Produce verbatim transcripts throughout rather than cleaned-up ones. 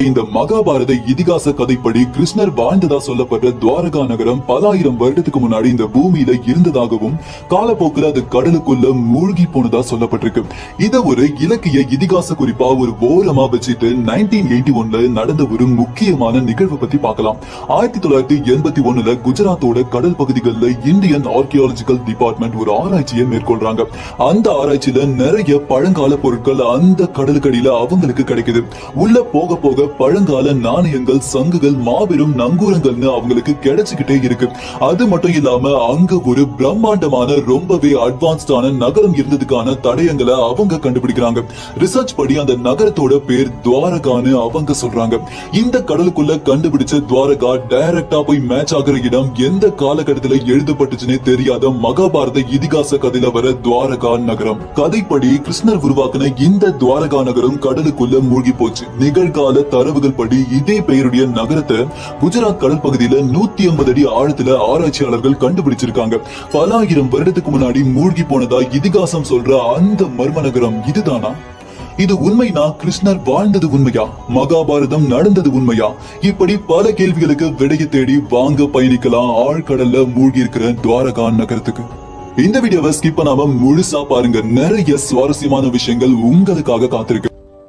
இந்த மகாபாரத இதிகாச கதைப்படி கிருஷ்ணர் வாழ்ந்ததா சொல்லப்பட்ட துவாரகா நகரம் பல ஆயிரம் வருடத்துக்கு முன்னாடி இந்த பூமியில இருந்ததாகவும் காலப்போக்கில் அது கடலுக்குள்ள மூழ்கி போனதா சொல்லப்பட்டிருக்கு. இத ஒரு இலக்கிய இதிகாச குறிப்பா ஒரு ஓரமா வச்சுட்டு நைன்டீன் எயிட்டி ஒன்ல நடந்த ஒரு முக்கியமான நிகழ்வு பத்தி பார்க்கலாம். ஆயிரத்தி தொள்ளாயிரத்தி எண்பத்தி ஒண்ணுல குஜராத்தோட கடல் பகுதிகளில் இந்தியன் ஆர்கியாலஜிக்கல் டிபார்ட்மெண்ட் ஒரு ஆராய்ச்சியை மேற்கொள்றாங்க. அந்த ஆராய்ச்சியில நிறைய பழங்கால பொருட்கள் அந்த கடலுக்கடியில அவங்களுக்கு கிடைக்குது. உள்ள போக போக பழங்கால நாணயங்கள், சங்குகள், மாபெரும் நங்கூரங்கள்னு அவங்களுக்கு கிடைச்சுக்கிட்டே இருக்கு. அது மட்டும் இல்லாம அங்க ஒரு பிரம்மாண்டமான ரொம்பவே அட்வான்ஸ்டான நகரம் இருந்ததுக்கான தடயங்களை அவங்க கண்டுபிடிக்கிறாங்க. ரிசர்ச் படி அந்த நகரத்தோட பேர் துவாரகான்னு அவங்க சொல்றாங்க. இந்த கடலுக்குள்ள கண்டுபிடிச்ச துவாரகா டைரக்டா போய் மேட்ச் ஆகிற இடம் எந்த காலகட்டத்துல எழுதப்பட்டுச்சுன்னே தெரியாத மகாபாரத இதிகாச கதையில வர துவாரகா நகரம். கதைப்படி கிருஷ்ணர் உருவாக்கின இந்த துவாரகா நகரம் கடலுக்குள்ள மூழ்கி போச்சு. நிகழ்கால தரவுகள் படி இதே பெயருடைய நகரத்தை குஜராத் கடல் பகுதியில நூத்தி ஐம்பது அடி ஆழத்துல ஆராய்ச்சியாளர்கள் கண்டுபிடிச்சிருக்காங்க. பல ஆயிரம் வருடத்துக்கு முன்னாடி மூழ்கி போனதா இதிகாசம் சொல்ற அந்த மர்ம நகரம் இதுதானா? இது உண்மைனா கிருஷ்ணர் வாழ்ந்தது உண்மையா? மகாபாரதம் நடந்தது உண்மையா? இப்படி பல கேள்விகளுக்கு விடையை தேடி வாங்க பயணிக்கலாம் ஆழ்கடல்ல மூழ்கி இருக்கிற துவாரகா நகரத்துக்கு. இந்த வீடியோவை ஸ்கிப் பண்ணாம முழுசா பாருங்க. நிறைய சுவாரஸ்யமான விஷயங்கள் உங்களுக்காக காத்திருக்கு.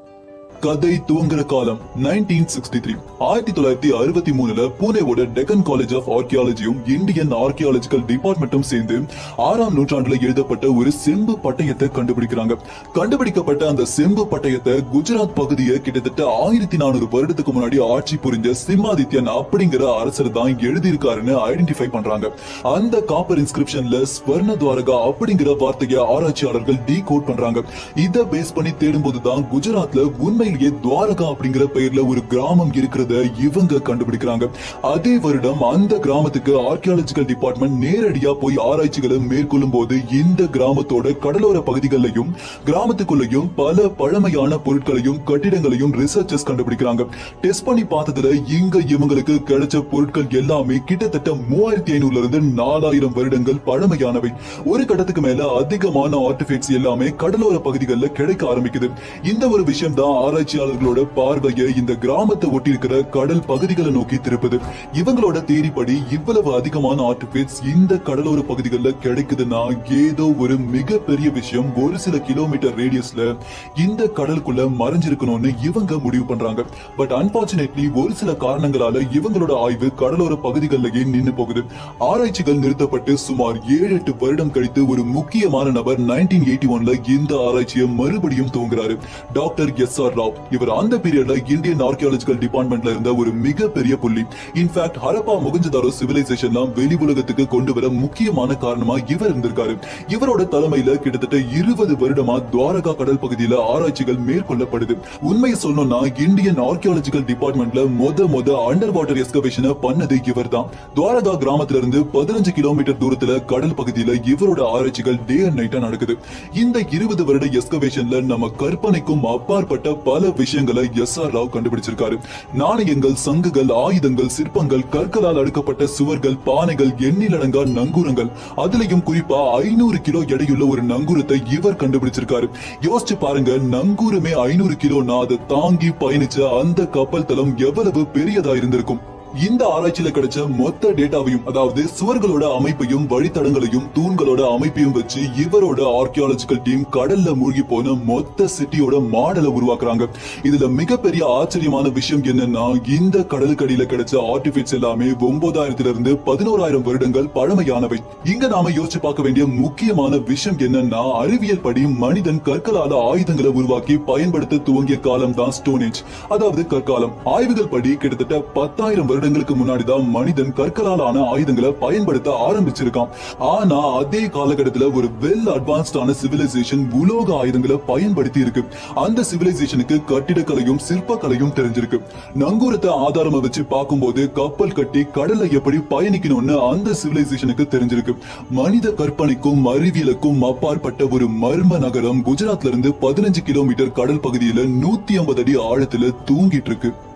கதை துவங்குற காலம் நைன்டீன் சிக்ஸ்டி த்ரீ. ஆயிரத்தி தொள்ளாயிரத்தி அறுபத்தி மூணுல பூனேவோட டெக்கன் காலேஜ் ஆஃப் ஆர்கியாலஜியும் இந்தியன் ஆர்கியாலஜிக்கல் டிபார்ட்மெண்ட்டும் சேர்ந்து ஆறாம் நூற்றாண்டுல எழுதப்பட்ட ஒரு செம்பு பட்டயத்தை கண்டுபிடிக்கிறாங்க. கண்டுபிடிக்கப்பட்ட அந்த செம்பு பட்டயத்தை குஜராத் பகுதியை கிட்டத்தட்ட ஆயிரத்தி நானூறு வருடத்துக்கு முன்னாடி ஆட்சி புரிஞ்ச சிம்மாதித்யன் அப்படிங்கிற அரசர் தான் எழுதியிருக்காருன்னு ஐடென்டிஃபை பண்றாங்க. அந்த காப்பர் இன்ஸ்கிரிப்ஷன்ல ஸ்வர்ண துவாரகா அப்படிங்கிற வார்த்தையை ஆராய்ச்சியாளர்கள் டீ கோட் பண்றாங்க. இதை பேஸ் பண்ணி தேடும்போதுதான் குஜராத்ல உண்மை துவாரகா அப்படிங்கிற பெயர்ல ஒரு கிராமம் இருக்கிறத இவங்க கண்டுபிடிக்கிறாங்க. அதே வருடம் அந்த கிராமத்துக்கு ஆர்கியாலஜிக்கல் டிபார்ட்மெண்ட் நேரடியா போய் ஆராய்ச்சிகளை மேற்கொள்ளும் போது இந்த கிராமத்தோட கடலோர பகுதிகளிலையும் கிராமத்துக்குள்ளேயும் பல பழமையான பொருட்களையும் கட்டிடங்களையும் ரிசர்ச்சர்ஸ் கண்டுபிடிக்கிறாங்க. டெஸ்ட் பண்ணி பார்த்ததுல இங்க இவங்களுக்கு கிடைச்ச பொருட்கள் எல்லாமே கிட்டத்தட்ட மூவாயிரத்தி ஐநூறுல இருந்து நாலாயிரம் வருடங்கள் பழமையானவை. ஒரு கட்டத்துக்கு மேல அதிகமான ஆர்டிஃபேக்ட்ஸ் எல்லாமே கடலோர பகுதிகளில் கிடைக்க ஆரம்பிக்குது. இந்த ஒரு விஷயம் தான் ஆராய்ச்சியாளர்களோட பார்வையை இந்த கிராமத்தை ஒட்டி இருக்கிற கடல் பகுதிகளை நோக்கி திருப்புது. இவங்களோட தேரிப்படி இவ்வளவு அதிகமான ஆர்டிஃபேக்ட்ஸ் இந்த கடலோர பகுதிகளில் கிடைக்குதுன்னா ஏதோ ஒரு மிகப்பெரிய விஷயம் ஒரு சில கிலோமீட்டர் ரேடியஸ்ல இந்த கடலுக்குள்ள மறைஞ்சிருக்கணும்னு இவங்க முடிவு பண்றாங்க. பட் அன்பார்ச்சுனேட்லி ஒரு சில காரணங்களால இவங்களோட ஆய்வு கடலோர பகுதிகளிலேயே நின்று போகுது. ஆராய்ச்சிகள் நிறுத்தப்பட்டு சுமார் ஏழு எட்டு வருடம் கழித்து ஒரு முக்கியமான நபர் நைன்டீன் எயிட்டி ஒன்ல இந்த ஆராய்ச்சியை மறுபடியும் துவங்குறாரு. Doctor S R Rao. இவர் அந்த பீரியட்ல இந்தியன் ஆர்கியாலஜிக்கல் டிபார்ட்மெண்ட்ல இருந்த ஒரு மிகப்பெரிய புள்ளி. இன்ஃபேக்ட் ஹரப்பா மொஹஞ்சதாரோ சிவிலைசேஷன்லாம் வெளி உலகத்துக்கு கொண்டு வர முக்கியமான காரணமா இவர் இருந்திருக்காரு. இவரோட தலைமையில கிட்டத்தட்ட இருபது வருடமா துவாரகா கடல் பகுதியில ஆராய்ச்சிகள் மேற்கொள்ளப்படுது. உண்மையை சொல்லணும்னா இந்தியன் ஆர்கியாலஜிக்கல் டிபார்ட்மெண்ட்ல மொத மொத அண்டர் வாட்டர் எக்ஸ்கவேஷனை பண்ணது இவர் தான். துவாரகா கிராமத்துல இருந்து பதினஞ்சு கிலோமீட்டர் தூரத்துல கடல் பகுதியில இவரோட ஆராய்ச்சிகள் டே அண்ட் நைட்டா நடக்குது. இந்த இருபது வருட எக்ஸ்கவேஷன்ல நம்ம கற்பனைக்கும் அப்பாற்பட்ட பல விஷயங்களை எஸ் ஆர் ராவ் கண்டுபிடிச்சிருக்காரு. நாணயங்கள், சங்குகள், ஆயுதங்கள், சிற்பங்கள், கற்களால் அடுக்கப்பட்ட சுவர்கள், பானைகள், எண்ணிலடங்கா நங்கூரங்கள், அதுலயும் குறிப்பா ஐநூறு கிலோ எடையுள்ள ஒரு நங்கூரத்தை இவர் கண்டுபிடிச்சிருக்காரு. யோசிச்சு பாருங்க, நங்கூரமே ஐநூறு கிலோனா அதை தாங்கி பயணிச்ச அந்த கப்பல் தளம் எவ்வளவு பெரியதா இருந்திருக்கும். இந்த ஆராய்ச்சியில கிடைச்ச மொத்த டேட்டாவையும், அதாவது சுவர்களோட அமைப்பையும் வழித்தடங்களையும் தூண்களோட அமைப்பையும் வச்சு இவரோட ஆர்கியாலஜிக்கல் டீம் கடல்ல மூழ்கி போன மொத்த சிட்டியோட மாடலை உருவாக்குறாங்க. இதுல மிகப்பெரிய ஆச்சரியமான விஷயம் என்னன்னா, இந்த கடலுக்கடியில கிடைச்ச ஆர்டிஃபேக்ட்ஸ் எல்லாமே ஒன்பதாயிரத்துல இருந்து பதினோராயிரம் வருடங்கள் பழமையானவை. இங்க நாம யோசிச்சு பார்க்க வேண்டிய முக்கியமான விஷயம் என்னன்னா, அறிவியல் படி மனிதன் கற்களால ஆயுதங்களை உருவாக்கி பயன்படுத்த துவங்கிய காலம் தான் ஸ்டோன் ஏஜ், அதாவது கற்காலம். ஆய்வுகள் படி கிட்டத்தட்ட பத்தாயிரம் வருடங்களுக்கு முன்னாடிதான் மனிதன் கற்களாலான ஆயுதங்களை பயன்படுத்த ஆரம்பிச்சிருக்கான். ஆனா அதே காலகட்டத்துல ஒரு வெல் அட்வான்ஸ்டான சிவிலைசேஷன் உலோக ஆயுதங்களை பயன்படுத்தி இருக்கு. அந்த சிவிலைசேஷனுக்கு கட்டிடக்கலையும் சிற்பக்கலையும் தெரிஞ்சிருக்கு. நங்கூரத்தை ஆதாரமா வச்சு பார்க்கும்போது கப்பல் கட்டி கடல்ல எப்படி பயணிக்கணும்னு அந்த சிவிலைசேஷனுக்கு தெரிஞ்சிருக்கு. மனித கற்பனைக்கும் அறிவியலுக்கும் அப்பாற்பட்ட ஒரு மர்ம நகரம் குஜராத்ல இருந்து பதினஞ்சு கிலோமீட்டர் கடல் பகுதியில நூத்தி ஐம்பது அடி ஆழத்துல தூங்கிட்டு இருக்கு.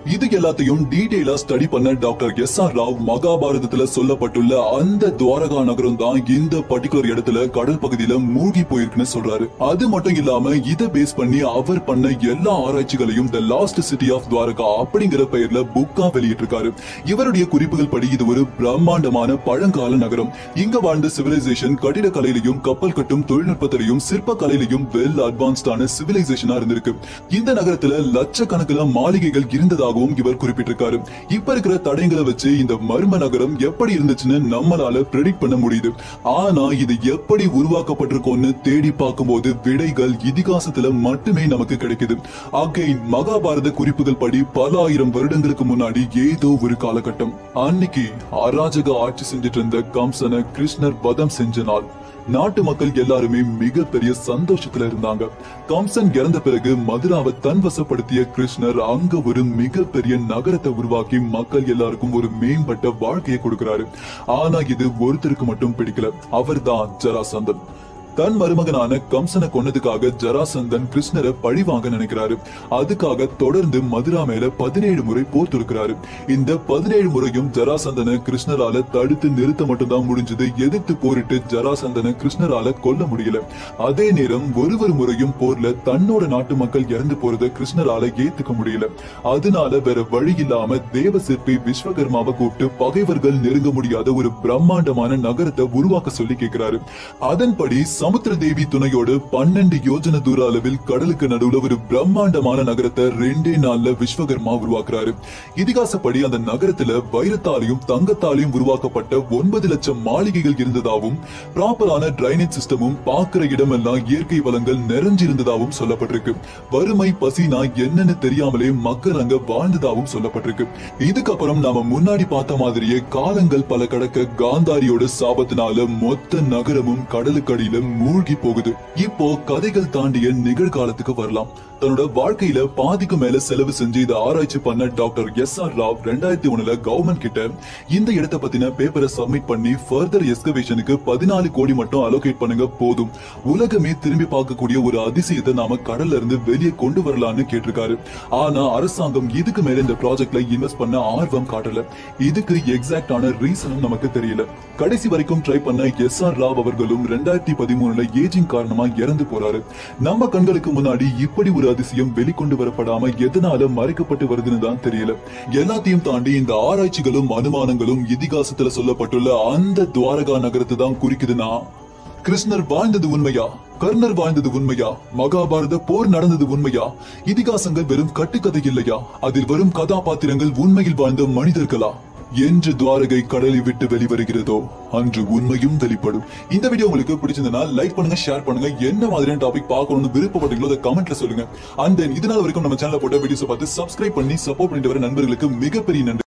இது எல்லாத்தையும் டீடைலா ஸ்டடி பண்ண டாக்டர் எஸ் ஆர் ராவ் மகாபாரதத்துல சொல்லப்பட்டுள்ள அந்த துவாரகா நகரம் தான் இந்த பர்டிகுலர் இடத்துல கடல் பகுதியில மூழ்கி போயிருக்குன்னு சொல்றாரு. அது மட்டும் இல்லாம இதை பேஸ் பண்ணி அவர் பண்ண எல்லா ஆராய்ச்சிகளையும் the lost city of Dwarka அப்படிங்கிற பெயர்ல புக்கா வெளியிட்டிருக்காரு. இவருடைய குறிப்புகள் படி இது ஒரு பிரம்மாண்டமான பழங்கால நகரம். இங்க வாழ்ந்த சிவிலைசேஷன் கட்டிடக்கலையிலையும் கப்பல் கட்டும் தொழில்நுட்பத்திலையும் சிற்ப கலையிலையும் வெல் அட்வான்ஸ்டான சிவிலைசேஷனா இருந்திருக்கு. இந்த நகரத்துல லட்சக்கணக்கில் மாளிகைகள் இருந்ததாக இவர் குறிப்பிட்டிருக்காரு. இப்ப இருக்கிற தடயங்களை வச்சு இந்த மர்ம நகரம் எப்படி இருந்துச்சுன்னு நம்மளால பிரெடிக்ட் பண்ண முடியுது. ஆனா இது எப்படி உருவாக்கப்பட்டிருக்கோன்னு தேடி பார்க்கும்போது விடைகள் இதிகாசத்துல மட்டுமே நமக்கு கிடைக்குது. அகைன் மகாபாரத குறிப்புகள் படி பல ஆயிரம் வருடங்களுக்கு முன்னாடி ஏதோ ஒரு காலகட்டம், அன்னைக்கு அராஜக ஆட்சி செஞ்சிட்டு இருந்த கம்சனை கிருஷ்ணர் வதம் செஞ்ச நாள். நாட்டு மக்கள் எல்லாருமே மிகப்பெரிய சந்தோஷத்துல இருந்தாங்க. கம்சன் இறந்த பிறகு மதுராவை தன் வசப்படுத்திய கிருஷ்ணர் அங்க ஒரு மிகப்பெரிய நகரத்தை உருவாக்கி மக்கள் எல்லாருக்கும் ஒரு மேம்பட்ட வாழ்க்கையை கொடுக்கிறாரு. ஆனா இது ஒருத்தருக்கு மட்டும் பிடிக்கல. அவர்தான் ஜராசந்தன். தன் மருமகனான கம்சனை கொன்னதுக்காக ஜராசந்தன் கிருஷ்ணரை பழி வாங்க நினைக்கிறாரு. அதுக்காக தொடர்ந்து மதுரா மேல பதினேழு முறை போர் தொடுக்கிறாரு. இந்த பதினேழு முறையும் ஜராசந்தனை கிருஷ்ணரால தடுத்து நிறுத்த மட்டும்தான் முடிஞ்சது. எதிர்த்து போரிட்டு ஜராசந்தனை கிருஷ்ணரால கொல்ல முடியல. அதே நேரம் ஒரு ஒரு முறையும் போர்ல தன்னோட நாட்டு மக்கள் இறந்து போறத கிருஷ்ணரால ஏத்துக்க முடியல. அதனால வேற வழி இல்லாம தேவ சிற்பி விஸ்வகர்மாவை கூப்பிட்டு பகைவர்கள் நெருங்க முடியாத ஒரு பிரம்மாண்டமான நகரத்தை உருவாக்க சொல்லி கேட்கிறாரு. அதன்படி சமுத்திர தேவி துணையோடு பன்னெண்டு யோஜன தூர அளவில் கடலுக்கு நடுவுல ஒரு பிரம்மாண்டமான நகரத்தை ரெண்டே நாள்ல விஸ்வகர்மா உருவாக்குறாரு. இதிகாசப்படி அந்த நகரத்துல வைரத்தாலையும் தங்கத்தாலையும் உருவாக்கப்பட்ட ஒன்பது லட்சம் மாளிகைகள் இருந்ததாகவும் ப்ராப்பரான டிரைனேஜ் சிஸ்டமும் பாக்குற இடமெல்லாம் இயற்கை வளங்கள் நிறைஞ்சிருந்ததாகவும் சொல்லப்பட்டிருக்கு. வறுமை பசினா என்னன்னு தெரியாமலே மக்கள் அங்க வாழ்ந்ததாகவும் சொல்லப்பட்டிருக்கு. இதுக்கப்புறம் நாம முன்னாடி பார்த்த மாதிரியே காலங்கள் பல கடக்க காந்தாரியோட சாபத்தினால மொத்த நகரமும் கடலுக்கடியில மூழ்கி போகுது. இப்போ கதைகள் தாண்டிய நிகழ்காலத்துக்கு வரலாம். தன்னோட வாழ்க்கையில பாதிக்கு மேல செலவு செஞ்சு இதை ஆராய்ச்சி பண்ண டாக்டர் எஸ் ஆர் ராவ் ரெண்டாயிரத்தி ஒண்ணுல கவர்மெண்ட் கிட்ட இந்த இடத்தை பத்தின பேப்பரை சப்மிட் பண்ணி ஃபர்தர் எஸ்கவேஷனுக்கு பதினாலு கோடி மட்டும் அலோகேட் பண்ணுங்க போதும், உலகமே திரும்பி பார்க்கக்கூடிய ஒரு அதிசயத்தை நாம கடல்ல இருந்து வெளியே கொண்டு வரலாம்னு கேட்டிருக்காரு. ஆனா அரசாங்கம் இதுக்கு மேல இந்த ப்ராஜெக்ட்ல இன்வெஸ்ட் பண்ண ஆர்வம் காட்டல. இதுக்கு எக்ஸாக்டான ரீசனும் நமக்கு தெரியல. கடைசி வரைக்கும் ட்ரை பண்ண எஸ் ஆர் ராவ் அவர்களும் ரெண்டாயிரத்தி பதிமூணுல ஏஜிங் காரணமா இறந்து போறாரு. நம்ம கண்களுக்கு முன்னாடி இப்படி ஒரு அதிசயம் வெளிக்கொண்டு வரப்படாம எதனால மறைக்கப்பட்டு வருதுன்னு தான் தெரியல. எல்லாத்தையும் தாண்டி இந்த ஆராய்ச்சிகளும் அனுமானங்களும் இதிகாசத்துல சொல்லப்பட்டுள்ள அந்த துவாரகா நகரத்தை தான் குறிக்குதுன்னா, கிருஷ்ணர் வாழ்ந்தது உண்மையா, கர்ணர் வாழ்ந்தது உண்மையா, மகாபாரத போர் நடந்தது உண்மையா, இதிகாசங்கள் வெறும் கட்டுக்கதை இல்லையா, அதில் வரும் கதாபாத்திரங்கள் உண்மையில் வாழ்ந்த மனிதர்களா என்று துவாரகை கடலை விட்டு வெளிவருகிறதோ அன்று உண்மையும் வெளிப்படும். இந்த வீடியோ உங்களுக்கு பிடிச்சிருந்தா லைக் பண்ணுங்க, ஷேர் பண்ணுங்க. என்ன மாதிரியான டாபிக் பார்க்கணும்னு விருப்பப்பட்டீங்களோ அதை கமெண்ட்ல சொல்லுங்க. அண்ட் தென் இதனால வரைக்கும் நம்ம சேனல்ல போட்ட வீடியோஸ் பார்த்து சப்ஸ்கிரைப் பண்ணி சப்போர்ட் பண்ணிட்டு வர நண்பர்களுக்கு மிகப்பெரிய நன்றி.